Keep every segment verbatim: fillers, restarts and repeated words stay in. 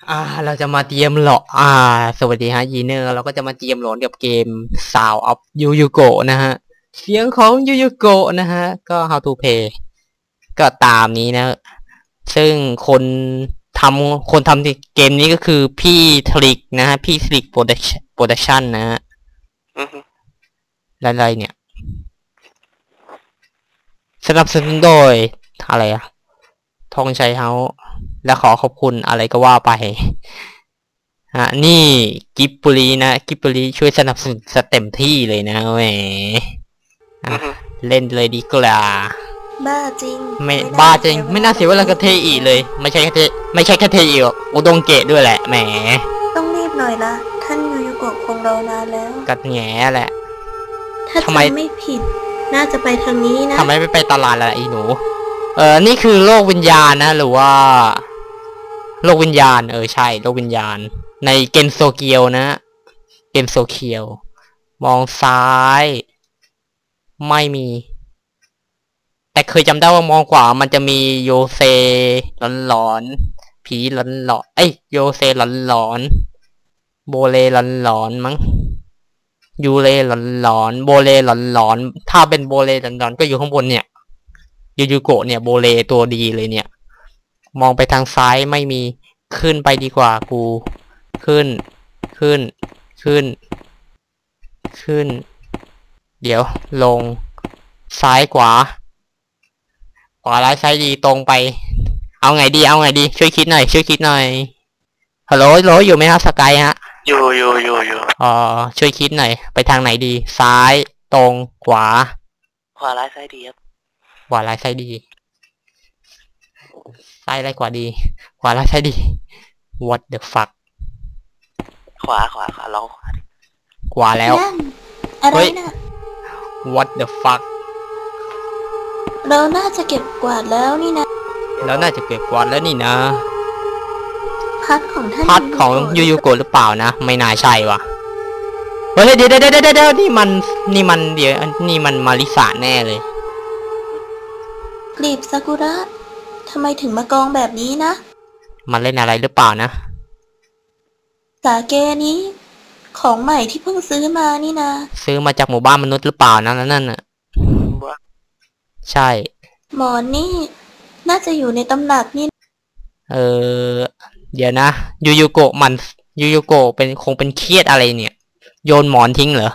อ่าเราจะมาเตรียมหลอนอ่าสวัสดีฮะยีเนอร์เราก็จะมาเตรียมหลอนกับเกม Sound of Yu Yu Go นะฮะเสียงของ Yu Yu Go นะฮะก็ How to Play ก็ตามนี้นะซึ่งคนทำคนทำเกมนี้ก็คือพี่ทริกนะฮะพี่ทริกโปรดักชั่นโปรดักชั่นนะฮะอะไรเนี่ยสนับสนุนโดยอะไรอะทองชัยเฮาและขอขอบคุณอะไรก็ว่าไปฮะนี่กิบปุรีนะกิบปุรีช่วยสนับสนุนเต็มที่เลยนะแหมเล่นเลยดีกว่าบ้าจริงไม่บ้าจริงไม่น่าเสียเวลากระเทอีเลยไม่ใช่แค่เทไม่ใช่แค่เทอีหรอกอุดงเกะด้วยแหละแหมต้องรีบหน่อยละท่านยูยูโกะคงรอนานแล้วกัดแง่แหละถ้าจำไม่ผิดน่าจะไปทางนี้นะทำไมไม่ไปตลาดล่ะไอ้หนูเออนี่คือโลกวิญญาณนะหรือว่าโลกวิญญาณเออใช่โลกวิญญาณในเกมโซเกียวนะเกมโซเคียวมองซ้ายไม่มีแต่เคยจำได้ว่ามองขวามันจะมีโยเซหลอนๆผีหลอนๆเอ้ยโยเซหลอนๆโบเลหลอนๆมั้งยูเลหลอนๆโบเลหลอนๆถ้าเป็นโบเลหลอนๆก็อยู่ข้างบนเนี่ยยูยูโกะเนี่ยโบเลตัวดีเลยเนี่ยมองไปทางซ้ายไม่มีขึ้นไปดีกว่ากูขึ้นขึ้นขึ้นขึ้นเดี๋ยวลงซ้ายขวาขวาร้ายซ้ายดีตรงไปเอาไงดีเอาไงดีช่วยคิดหน่อยช่วยคิดหน่อยฮัลโหลฮัลโหลอยู่ไหมฮะสกายฮะอยู่อยู่อยู่อยู่อ๋อช่วยคิดหน่อยไปทางไหนดีซ้ายตรงขวาขวาร้ายซ้ายดีครับขวาร้ายซ้ายดีซ้ายร้ายขวาดีขวาร้ายซ้ายดี What the fuck ขวาขวาขวาลองขวาขวาแล้วอะไรนะ What the fuck เราน่าจะเก็บกวาดแล้วนี่นะแล้วน่าจะเก็บกวาดแล้วนี่นะพัดของท่านพัดของยูยูโกะหรือเปล่านะไม่น่าใช่วะเฮ้ยเดี๋ยวเดี๋ยวเดี๋ยวเดี๋ยวนี่มันนี่มันเดี๋ยวนี่มันมาริสาแน่เลยกลีบซากุระทำไมถึงมากองแบบนี้นะมันเล่นอะไรหรือเปล่านะสาเกนี้ของใหม่ที่เพิ่งซื้อมานี่นะซื้อมาจากหมู่บ้านมนุษย์หรือเปล่านะนั่นน่ะใช่หมอนนี่น่าจะอยู่ในตำหนักนี่เออเดี๋ยวนะยูยูโกะมันยูยูโกะเป็นคงเป็นเครียดอะไรเนี่ยโยนหมอนทิ้งเหรอ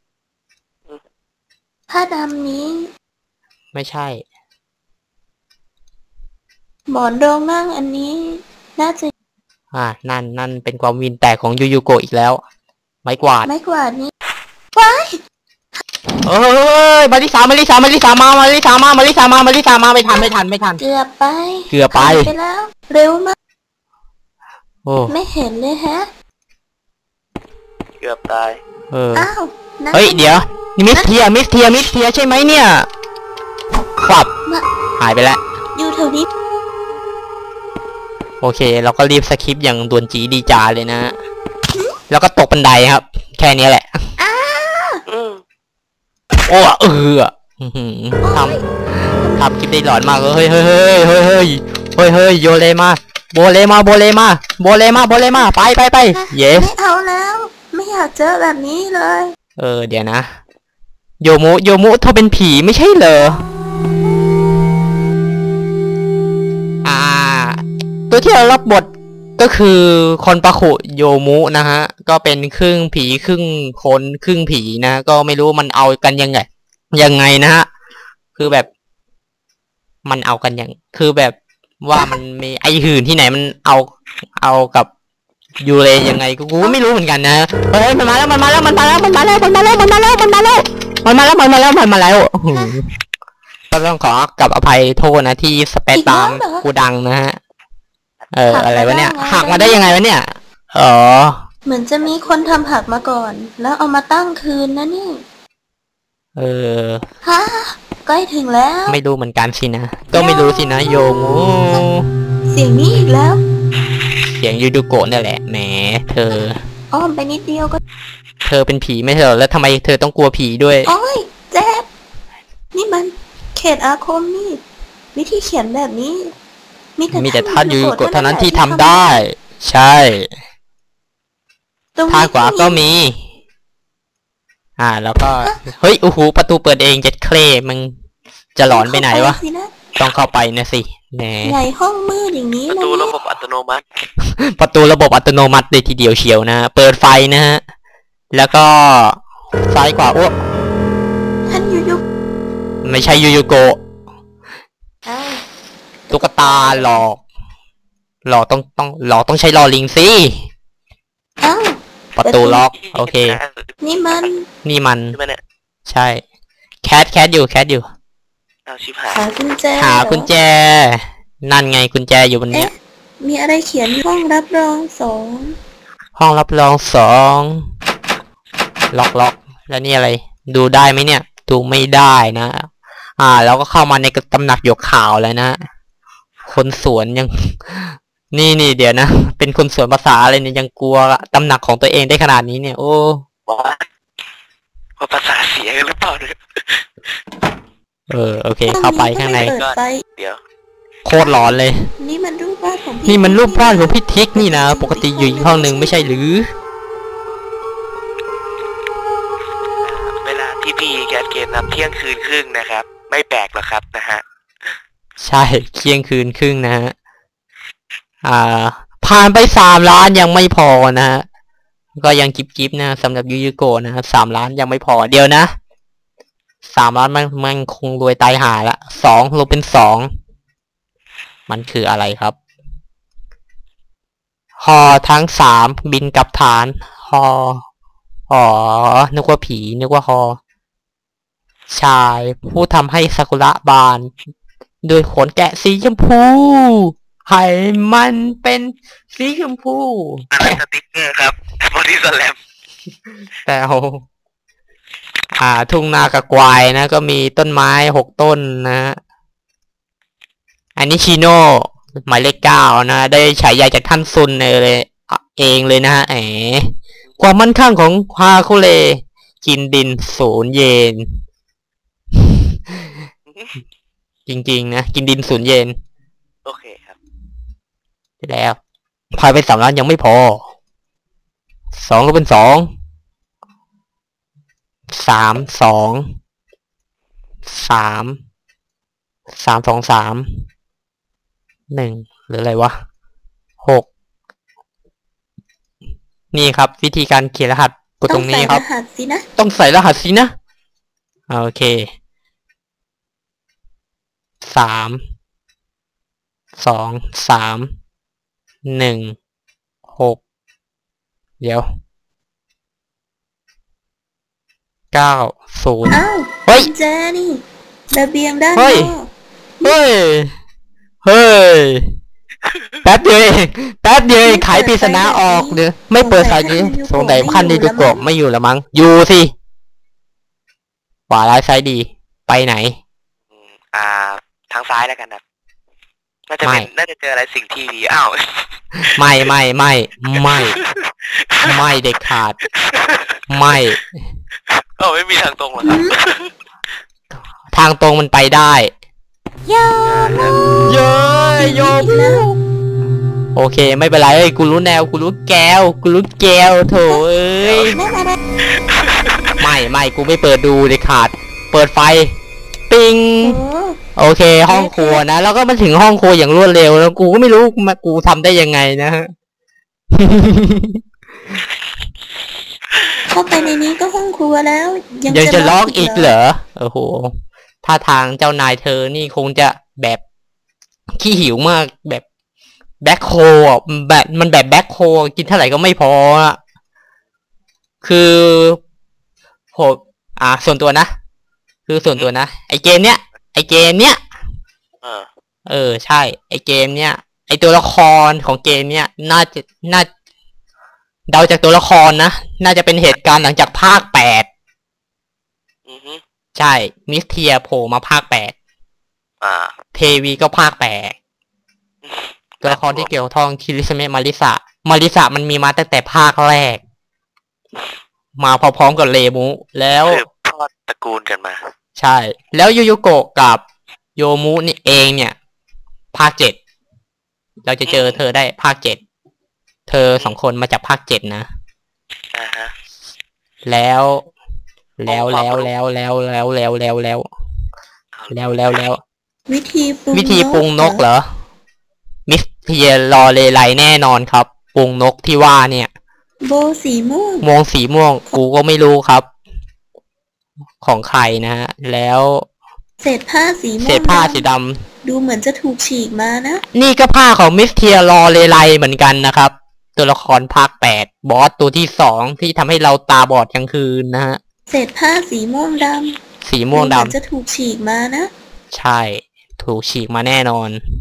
ผ้าดำนี้ไม่ใช่หมอนรองนั่งอันนี้น่าจะอ่านั่นนั่นเป็นความวินแตกของยูยูโกะอีกแล้วไม้กวาดไม้กวาดนี้ว้ายเอ้ยมาริสามาริสามาริสามามาริสามามาริสามามาริสามาไม่ทันไม่ทันไม่ทันเกือบไปเกือบไปไปแล้วเร็วมากโอ้ไม่เห็นเลยฮะเกือบตายเอออ้าวเฮ้ยเดี๋ยวมิสเทียมิสเทียมิสเทียใช่ไหมเนี่ยขับหายไปแล้วอยู่แถวนี้โอเคเราก็รีบสคริปต์อย่างด่วนจีดีจาเลยนะแล้วก็ตกบันไดครับแค่นี้แหละโอ้เออทำทำคลิปได้หลอนมากเลยเฮ้ยเฮ้ยเฮ้ยเฮ้ยเฮ้ยเฮ้ยเฮ้ยโยเลมาโบเลมาโบเลมาโบเลมาโบเลมาไปไปไปเยสไม่เอาแล้วไม่อยากเจอแบบนี้เลยเออเดี๋ยวนะโยมุโยมุเธอเป็นผีไม่ใช่เหรออ่าตัวที่เรารับบทก็คือคนปะขุโยมุนะฮะก็เป็นครึ่งผีครึ่งคนครึ่งผีนะก็ไม่รู้มันเอากันยังไงยังไงนะฮะคือแบบมันเอากันยังคือแบบว่ามันมีไอหื่นที่ไหนมันเอาเอากับยูเรยังไงกูไม่รู้เหมือนกันนะเฮ้ยมันมาแล้วมันมาแล้วมันมาแล้วมันมาแล้วมันมาแล้วมันมาแล้วมันมาแล้วมันมาแล้วมันมาแล้วมันมาแล้วก็ต้องขอกับอภัยโทษนะที่สเปซตามกูดังนะฮะเอออะไรวะเนี่ยหักมาได้ยังไงวะเนี่ยอ๋อเหมือนจะมีคนทำหักมาก่อนแล้วเอามาตั้งคืนนะนี่เออฮะใกล้ถึงแล้วไม่รู้เหมือนกันสินะก็ไม่รู้สินะโยมูเสียงนี้อีกแล้วเสียงยูดูโกะนี่แหละแหมเธออ้อมไปนิดเดียวก็เธอเป็นผีไม่ใช่เหรอแล้วทำไมเธอต้องกลัวผีด้วยโอ้ยเจ็บนี่มันเขตอาคมนี่วิธีเขียนแบบนี้มีแต่ท่านยูดูโกะเท่านั้นที่ทำได้ใช่ตรงทานี้งขวาก็มี อ่า แล้วก็ เฮ้ย โอ้โห ประตูเปิดเองเจ็ดเคลมึงจะหลอนไปไหนวะเข้าสินต้องเข้าไปนะสิ แหมใหญ่ห้องมืดอย่างนี้ประนะตูระเนี่ยบบอัตโนมัติประตูระบบอัตโนมัติเลยทีเดียวเชียวนะ เปิดไฟนะฮะ แล้วก็ซ้ายขวา โอ้ท่านยูยุไม่ใช่ยูยูโกะอ้าวตุ๊กตาหลอก หลอกต้องต้องหลอกต้องใช้ลอลิงสิอ้าวประตูล็อก โอเคนี่มันนี่มันใช่ไหมเนี่ยใช่ แคทแคทอยู่แคทอยู่เอาชิบหายหากุญแจหากุญแจ นั่นไงกุญแจอยู่บนเนี้ยเอ๊ะมีอะไรเขียนห้องรับรองสองห้องรับรองสอง ล็อกล็อกแล้วนี่อะไร ดูได้ไหมเนี่ย ดูไม่ได้นะ อ่า แล้วก็เข้ามาในตำหนักหยกขาวแล้วนะ คนสวนยัง นี่นี่เดี๋ยวนะ เป็นคนสวนภาษาอะไรเนี่ยยังกลัวตำหนักของตัวเองได้ขนาดนี้เนี่ย โอ้บอกว่าว่าภาษาเสียกันหรือเปล่าเนี่ยเออ โอเค เข้าไปข้างในเปิดไฟเดี๋ยวโคตรร้อนเลยนี่มันรูปวาดของพี่นี่มันรูปวาดของพี่ทิกนี่นะ ปกติอยู่อีกห้องหนึ่งไม่ใช่หรือเวลาที่พี่แคทเกมนับเที่ยงคืนครึ่งนะครับ ไม่แปลกหรอกครับนะฮะใช่เที่ยงคืนครึ่งนะฮะ อ่า ผ่านไปสามล้านยังไม่พอนะฮะ ก็ยังจิบจิบนะสำหรับยูยูโกะนะฮะสามล้านยังไม่พอเดียวนะสามล้านมันมันคงรวยตายหาละสองลบเป็นสองมันคืออะไรครับฮอทั้งสามบินกลับฐานฮออ๋อนึกว่าผีนึกว่าฮอชายผู้ทำให้ซากุระบานโดยขนแกะสีชมพูให้มันเป็นสีชมพูอะไรสติ๊กเกอร์ครับบอดี้สแลมแต่โหอ่า ทุ่งนากระกวายนะ ก็มีต้นไม้หกต้นนะฮะอันนี้ชิโน่หมายเลขเก้านะ ได้ฉายาจากท่านซุนเลยอ่ะเองเลยนะฮะแหมความมั่นคงของฮาคุเลกินดินศูนย์เยน จริงๆนะ กินดินศูนย์เยนโอเคครับที่แล้วพายไปสามล้านยังไม่พอสองก็เป็นสองสามสองสามสามสองสามหนึ่งหรืออะไรวะหกนี่ครับ วิธีการเขียนรหัสกดตรงนี้ครับต้องใส่รหัสสินะต้องใส่รหัสสินะโอเคสามสองสามหนึ่งหกเดี๋ยวเก้าศูนย์อ้าวเฮ้ยกุญแจนี่ระเบียงด้านเฮ้นยอกเฮ้ย เฮ้ย แป๊บเดียวเองแป๊บเดียวเองไขปริศนาออกเดี๋ยวไม่เปิดสายนี้สงสัยขั้นดีดูโกะไม่อยู่แล้วมั้ง อยู่สิขวาร้ายซ้ายดี ไปไหนอืมอ่า ทางซ้ายแล้วกันนะน่าจะเป็นไม่น่าจะเจออะไรสิ่งที่ดีอ้าวไม่ไม่ไม่ไม่ ไม่เด็ดขาด ไม่เอ้าไม่มีทางตรงเหรอครับทางตรงมันไปได้โยมเย้ยโยมอีกแล้วโอเค ไม่เป็นไรเอ้ยกูรู้แนวกูรู้แก้วกูรู้แก้วโถเอ้ยนั่นอะไรไม่ไม่กูไม่เปิดดูเด็ดขาด เปิดไฟ ปิงโอ้โอเค ห้องครัวนะ แล้วก็มาถึงห้องครัวอย่างรวดเร็วแล้วกูก็ไม่รู้มากูทำได้ยังไงนะฮะเข้าไปในนี้ก็ห้องครัวแล้ว ยังยังจะล็อกล็อีกเหรอโอ้โหถ้าทางเจ้านายเธอนี่คงจะแบบขี้หิวมากแบบแบ็คโฮอ่ะแบบมันแบบแบ็คโฮกินเท่าไหร่ก็ไม่พออ่ะคือผมอ่าส่วนตัวนะ คือส่วนตัวนะไอเกมเนี้ยไอเกมเนี้ยเออเออใช่ ไอเกมเนี้ยไอตัวละครของเกมเนี้ยน่าจะน่าเดาจากตัวละครนะน่าจะเป็นเหตุการณ์หลังจากภาคแปดอือฮึใช่มิสเทียโผล่มาภาคแปดอ่าเทวีก็ภาคแปดตัวละครที่เกี่ยวข้องคิริสเมะมาริสะมาริสะมันมีมาตั้งแต่ภาคแรก มาพร้อมๆกับเลมุแล้วสืบทอดตระกูลกันมาใช่ แล้วยูยูโกะกับโยมุนี่เองเนี่ย ภาคเจ็ดเราจะเจอเธอได้ภาคเจ็ดธอสองคนมาจากภาคเจ็ดนะอ่าฮะแล้ว แล้วแล้วแล้วแล้วแล้วแล้วแล้วแล้วแล้วแล้วแล้ววิธีปรุงวิธีปรุงนกเหรอเหรอ มิสเทียรอเลไลแน่นอนครับปรุงนกที่ว่าเนี่ยโบสีม่วงมวงสีม่วงกูก็ไม่รู้ครับ ของใครนะฮะแล้วเศษผ้าสีม่วงเศษผ้าสีดำดำดูเหมือนจะถูกฉีกมานะนี่ก็ผ้าของมิสเทียรอเลไลเหมือนกันนะครับ ตัวละครภาคแปดบอสตัวที่สองที่ทำให้เราตาบอดกลางคืนนะฮะเศษผ้าสีม่วงดำสีม่วงดูเหมือนดำจะถูกฉีกมานะใช่ ถูกฉีกมาแน่นอน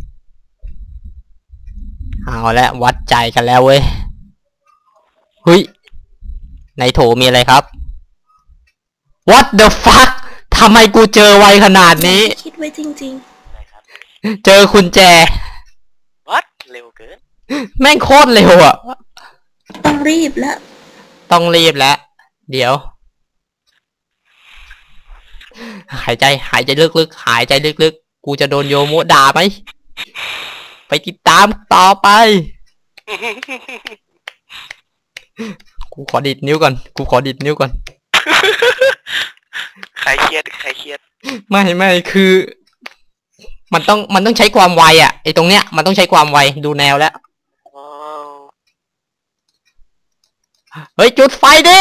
เอาละวัดใจกันแล้วเว้ยเฮ้ยในโถมีอะไรครับ What the fuck ทำไมกูเจอไวขนาดนี้คิดไว้จริงเจอคุณแจวัดเร็วเกินแม่งโคตรเร็วอ่ะๆ ต้องรีบละต้องรีบแล้ว เดี๋ยว หายใจหายใจลึกๆ หายใจลึกๆ กูจะโดนโยโมะด่าไหม ไปติดตามต่อไป กูขอดิดนิ้วก่อน กูขอดิดนิ้วก่อนใครเครียดใครเครียดไม่ไม่คือ มันต้องมันต้องใช้ความไวอ่ะไอตรงเนี้ยมันต้องใช้ความไวดูแนวแล้วว้าวเฮ้ยจุดไฟดิ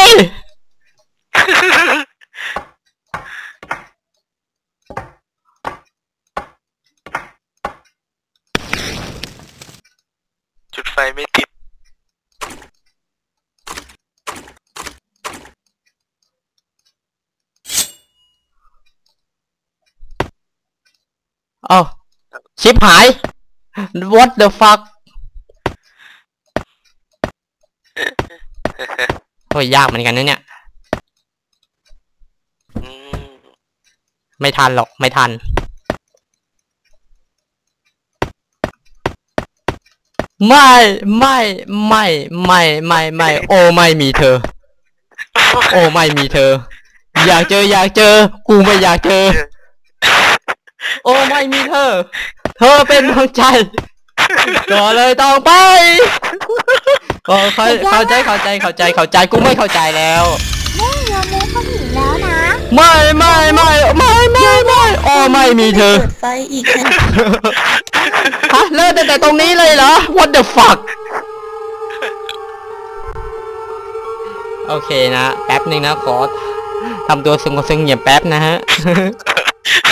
จุดไฟไม่ติดเอ้าชิปหาย What the fuck โอ้ยยากเหมือนกันนะเนี่ยอืมไม่ทันหรอกไม่ทัน ไม่ไม่ไม่ไม่ไม่ไม่โอ้ไม่มีเธอ โอ้ไม่มีเธอ อยากเจออยากเจอ กูไม่อยากเจอ โอ้ไม่มีเธอ เธอเป็นดวงใจ ก็เลยต้องไปก็เข้าเข้าใจเข้าใจเข้าใจเข้าใจกูไม่เข้าใจแล้วแม่โยมูเขาถึงแล้วนะไม่ไม่ไม่ไม่ไม่ไม่โอ้ไม่มีเธอเปิดไฟอีกแค่ฮะเลิกตั้งแต่ตรงนี้เลยเหรอ What the fuck โอเคนะ แป๊บหนึ่งนะ ขอทำตัวสงบเสงี่ยมแป๊บนะฮะ